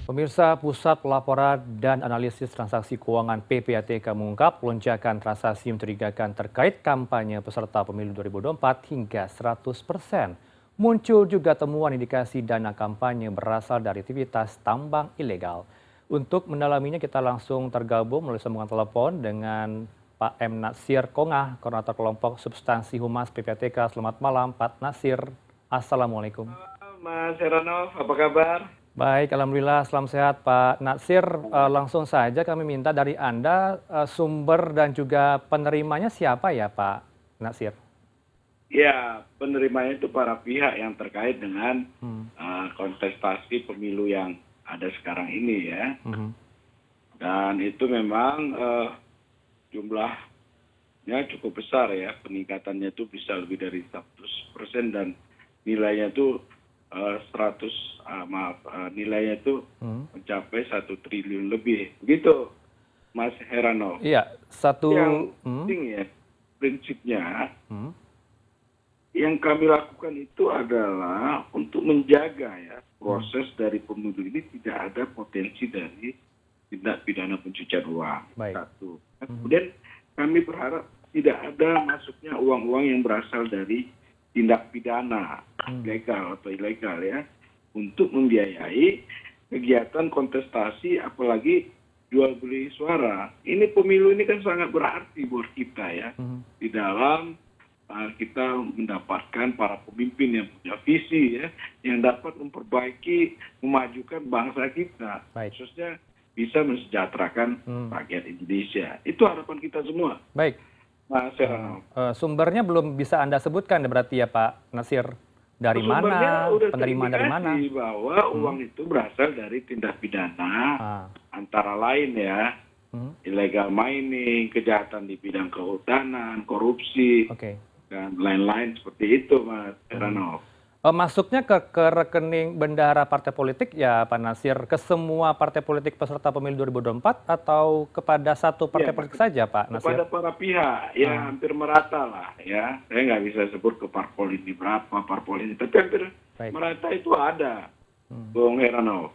Pemirsa, Pusat Pelaporan dan Analisis Transaksi Keuangan PPATK mengungkap lonjakan transaksi mencurigakan terkait kampanye peserta pemilu 2024 hingga 100%. Muncul juga temuan indikasi dana kampanye berasal dari aktivitas tambang ilegal. Untuk mendalaminya kita langsung tergabung melalui sambungan telepon dengan Pak M. Natsir Kongah, Koordinator Kelompok Substansi Humas PPATK. Selamat malam Pak Natsir. Assalamualaikum. Mas Heranov, apa kabar? Baik, alhamdulillah selamat sehat Pak Natsir. Langsung saja kami minta dari Anda sumber dan juga penerimanya siapa ya Pak Natsir? Ya, penerimanya itu para pihak yang terkait dengan Hmm. kontestasi pemilu yang ada sekarang ini ya. Mhm. Dan itu memang jumlahnya cukup besar ya. Peningkatannya itu bisa lebih dari 100% dan nilainya itu nilainya itu mencapai 1 triliun lebih. Begitu, Mas Heranov. Iya, Yang penting ya, prinsipnya Hmm. yang kami lakukan itu adalah untuk menjaga ya proses dari pemilu ini tidak ada potensi dari tindak pidana pencucian uang. Baik. Satu. Kemudian kami berharap tidak ada masuknya uang-uang yang berasal dari tindak pidana legal atau ilegal ya untuk membiayai kegiatan kontestasi apalagi jual beli suara. Ini pemilu ini kan sangat berarti buat kita ya di dalam kita mendapatkan para pemimpin yang punya visi ya, yang dapat memperbaiki, memajukan bangsa kita, Baik. khususnya bisa mensejahterakan rakyat Indonesia. Itu harapan kita semua, Baik. Mas Heranov. Sumbernya belum bisa Anda sebutkan berarti ya Pak Natsir. Dari Sumbernya mana? udah Penerima dari mana? terindikasi bahwa uang itu berasal dari tindak pidana, antara lain ya, illegal mining, kejahatan di bidang kehutanan, korupsi, Oke. dan lain-lain seperti itu, Mas Heranov. Masuknya ke rekening bendahara partai politik ya Pak Natsir, ke semua partai politik peserta pemilu 2024 atau kepada satu partai politik saja Pak Natsir? Kepada para pihak, ya hampir merata lah ya. Saya nggak bisa sebut ke parpol ini berapa, parpol ini, tapi hampir merata itu ada, Bung Heranov.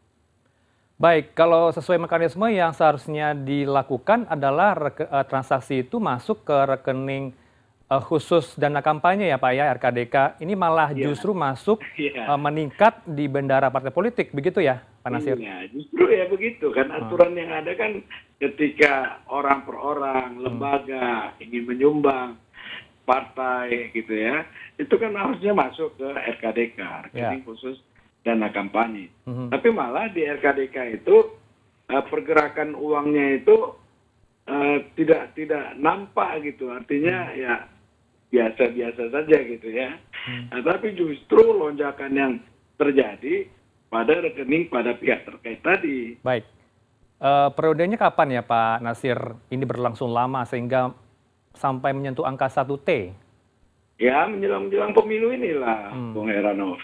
Baik, kalau sesuai mekanisme yang seharusnya dilakukan adalah transaksi itu masuk ke rekening khusus dana kampanye ya Pak ya, RKDK. Ini malah justru masuk meningkat di bendahara partai politik, begitu ya Pak Natsir? Iya, justru ya begitu kan aturan yang ada kan ketika orang per orang, lembaga ingin menyumbang partai gitu ya, itu kan harusnya masuk ke RKDK, rekening khusus dana kampanye. Tapi malah di RKDK itu pergerakan uangnya itu tidak nampak gitu, artinya ya biasa-biasa saja gitu ya. Tapi justru lonjakan yang terjadi pada rekening pada pihak terkait tadi. Baik. Periodenya kapan ya Pak Natsir ini berlangsung lama sehingga sampai menyentuh angka 1T? Ya, menjelang pemilu inilah, Bung Heranov.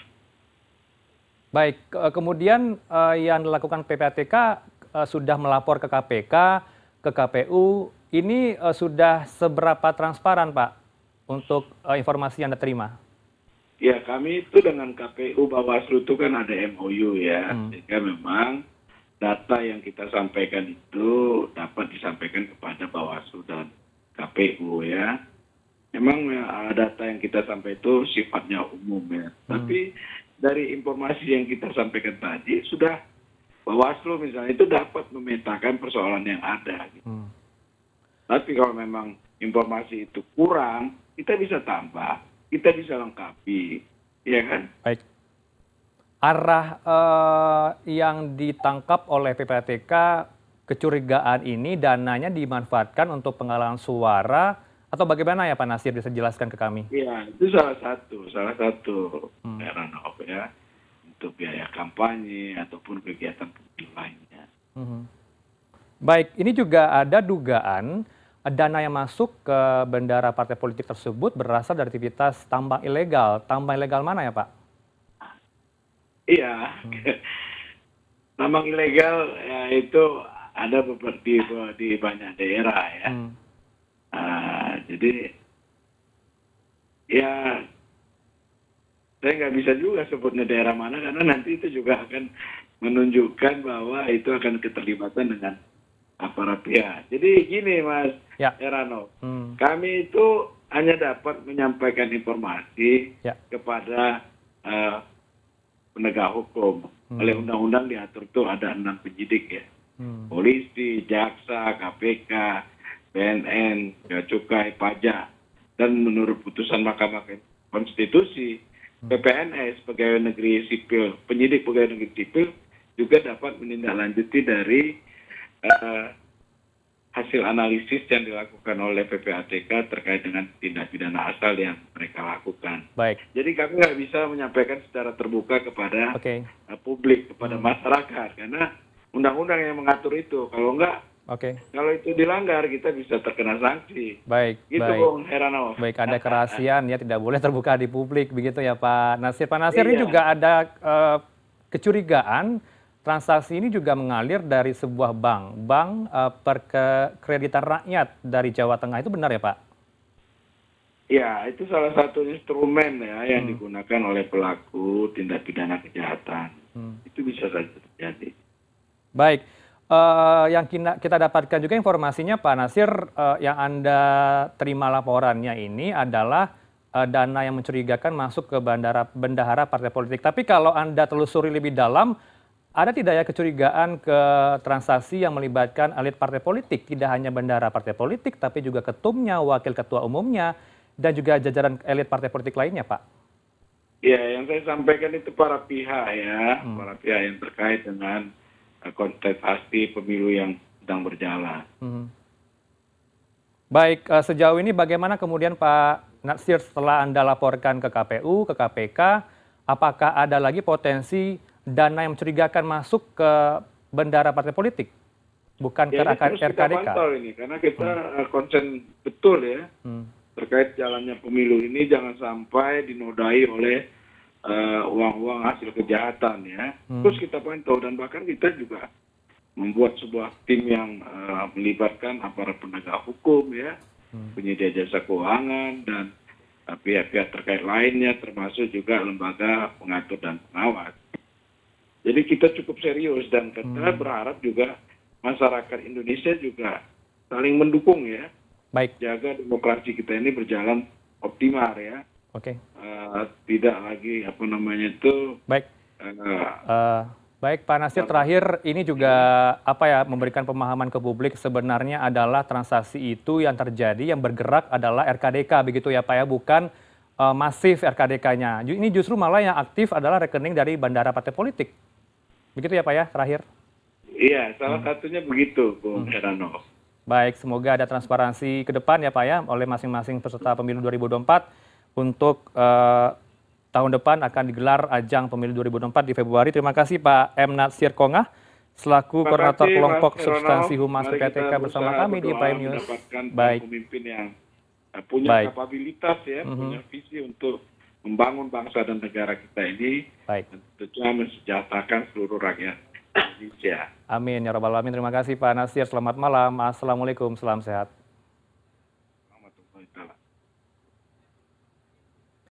Baik, kemudian yang dilakukan PPATK sudah melapor ke KPK, ke KPU. Ini sudah seberapa transparan Pak untuk informasi yang Anda terima? Ya, kami itu dengan KPU Bawaslu itu kan ada MOU ya, sehingga memang data yang kita sampaikan itu dapat disampaikan kepada Bawaslu dan KPU ya. Memang data yang kita sampaikan itu sifatnya umum ya. Tapi dari informasi yang kita sampaikan tadi sudah Bawaslu misalnya itu dapat memetakan persoalan yang ada. Gitu. Tapi kalau memang informasi itu kurang, kita bisa tambah, kita bisa lengkapi, ya kan? Baik. Arah yang ditangkap oleh PPATK kecurigaan ini dananya dimanfaatkan untuk penggalangan suara atau bagaimana ya Pak Natsir, bisa jelaskan ke kami? Iya, itu salah satu Heranov ya, untuk biaya kampanye ataupun kegiatan lainnya. Baik, ini juga ada dugaan dana yang masuk ke bendahara partai politik tersebut berasal dari aktivitas tambang ilegal. Tambang ilegal mana ya Pak? Iya, tambang ilegal ya, itu ada di banyak daerah ya. Jadi ya saya nggak bisa juga sebutnya daerah mana karena nanti itu juga akan menunjukkan bahwa itu akan keterlibatan dengan aparat pihak. Jadi gini Mas Heranov, kami itu hanya dapat menyampaikan informasi kepada penegak hukum. Oleh undang-undang diatur itu ada 6 penyidik ya. Polisi, jaksa, KPK, BNN, Bea Cukai, pajak. Dan menurut putusan Mahkamah Konstitusi, PPNS, pegawai negeri sipil, penyidik pegawai negeri sipil juga dapat menindaklanjuti dari hasil analisis yang dilakukan oleh PPATK terkait dengan tindak pidana asal yang mereka lakukan. Baik. Jadi kami nggak bisa menyampaikan secara terbuka kepada publik, kepada masyarakat, karena undang-undang yang mengatur itu. Kalau enggak, kalau itu dilanggar, kita bisa terkena sanksi. Baik, gitu, Bung Heranov. Baik, ada kerahasiaan ya, tidak boleh terbuka di publik, begitu ya Pak Natsir. Pak Natsir, ini juga ada kecurigaan transaksi ini juga mengalir dari sebuah bank perkreditan rakyat dari Jawa Tengah. Itu benar ya Pak? Ya, itu salah satu instrumen ya yang digunakan oleh pelaku tindak pidana kejahatan. Itu bisa saja terjadi. Baik, yang kita dapatkan juga informasinya Pak Natsir, yang Anda terima laporannya ini adalah dana yang mencurigakan masuk ke bendahara partai politik. Tapi kalau Anda telusuri lebih dalam, ada tidak ya kecurigaan ke transaksi yang melibatkan elit partai politik? Tidak hanya bendahara partai politik, tapi juga ketumnya, wakil ketua umumnya, dan juga jajaran elit partai politik lainnya, Pak? Ya, yang saya sampaikan itu para pihak ya, para pihak yang terkait dengan kontestasi pemilu yang sedang berjalan. Baik, sejauh ini bagaimana kemudian Pak Natsir setelah Anda laporkan ke KPU, ke KPK, apakah ada lagi potensi dana yang mencurigakan masuk ke bendahara partai politik, bukan ke RKDK? Kita pantau ini, karena kita konsen betul ya terkait jalannya pemilu ini, jangan sampai dinodai oleh uang-uang hasil kejahatan ya. Terus kita pantau, dan bahkan kita juga membuat sebuah tim yang melibatkan aparat penegak hukum ya, penyedia jasa keuangan dan pihak-pihak terkait lainnya, termasuk juga lembaga pengatur dan pengawas. Jadi kita cukup serius, dan kita berharap juga masyarakat Indonesia juga saling mendukung ya. Baik. Jaga demokrasi kita ini berjalan optimal ya. Tidak lagi Baik. Baik Pak Natsir, terakhir ini juga memberikan pemahaman ke publik, sebenarnya adalah transaksi itu yang terjadi, yang bergerak adalah RKDK begitu ya Pak ya, bukan masif RKDK-nya. Ini justru malah yang aktif adalah rekening dari bendahara partai politik. Begitu ya Pak ya, terakhir? Iya, salah satunya begitu, Bung Heranov. Baik, semoga ada transparansi ke depan ya Pak ya, oleh masing-masing peserta pemilu 2024 untuk tahun depan akan digelar ajang pemilu 2024 di Februari. Terima kasih Pak M. Natsir Kongah, selaku koordinator kelompok substansi humas PPATK bersama kami di Prime News. Baik. Pemimpin yang punya kapabilitas ya, punya visi untuk membangun bangsa dan negara kita ini, dan tentunya mensejahterakan seluruh rakyat Indonesia. Amin ya rabbal alamin. Terima kasih Pak Natsir. Selamat malam. Assalamualaikum. Salam sehat.